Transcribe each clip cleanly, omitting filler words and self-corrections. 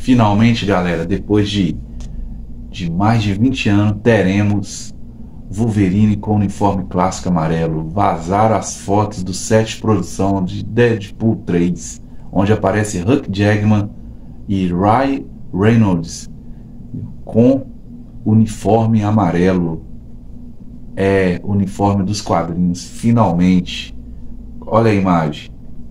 Finalmente, galera, depois de mais de 20 anos, teremos Wolverine com uniforme clássico amarelo. Vazaram as fotos do set de produção de Deadpool 3, onde aparece Hugh Jackman e Ryan Reynolds com uniforme amarelo. É o uniforme dos quadrinhos, finalmente. Olha a imagem.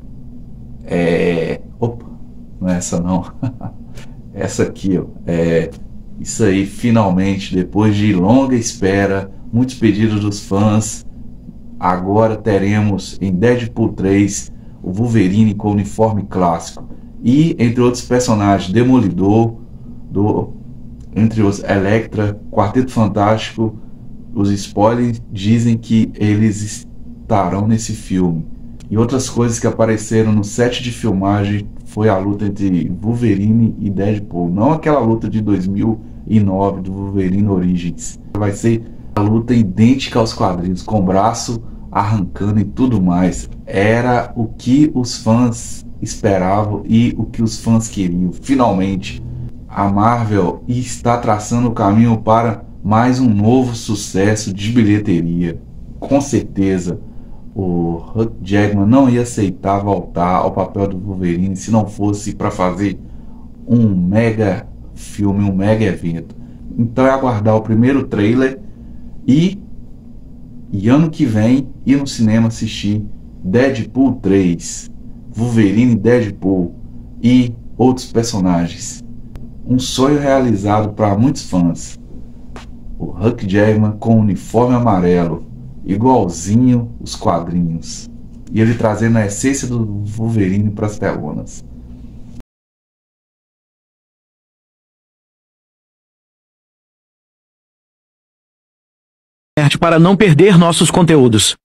Opa, não é essa não. Essa aqui, ó. Isso aí, finalmente, depois de longa espera, muitos pedidos dos fãs, agora teremos em Deadpool 3 o Wolverine com uniforme clássico. E, entre outros personagens, Demolidor, entre os Elektra, Quarteto Fantástico. Os spoilers dizem que eles estarão nesse filme. E outras coisas que apareceram no set de filmagem foi a luta entre Wolverine e Deadpool. Não aquela luta de 2009 do Wolverine Origins. Vai ser a luta idêntica aos quadrinhos, com o braço arrancando e tudo mais. Era o que os fãs esperavam e o que os fãs queriam. Finalmente, a Marvel está traçando o caminho para mais um novo sucesso de bilheteria. Com certeza, o Hugh Jackman não ia aceitar voltar ao papel do Wolverine se não fosse para fazer um mega filme, um mega evento. Então é aguardar o primeiro trailer e ano que vem ir no cinema assistir Deadpool 3, Wolverine, Deadpool e outros personagens. Um sonho realizado para muitos fãs. O Hugh Jackman com uniforme amarelo, igualzinho os quadrinhos, e ele trazendo a essência do Wolverine para as telonas. Para não perder nossos conteúdos.